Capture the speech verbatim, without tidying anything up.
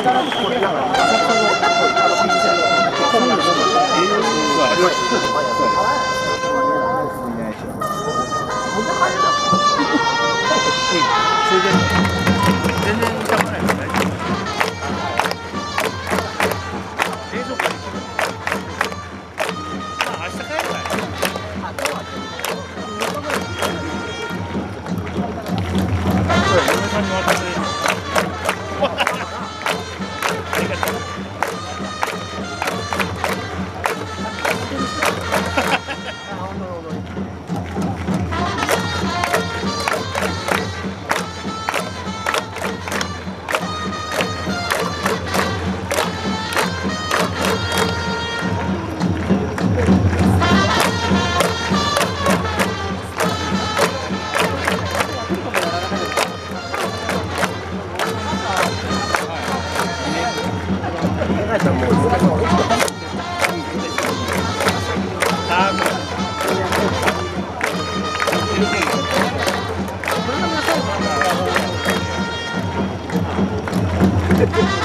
全然痛くないです。大丈夫。冷蔵庫に。まあ明日帰るから。そう、嫁さんに渡す。ありがとう。 Thank you.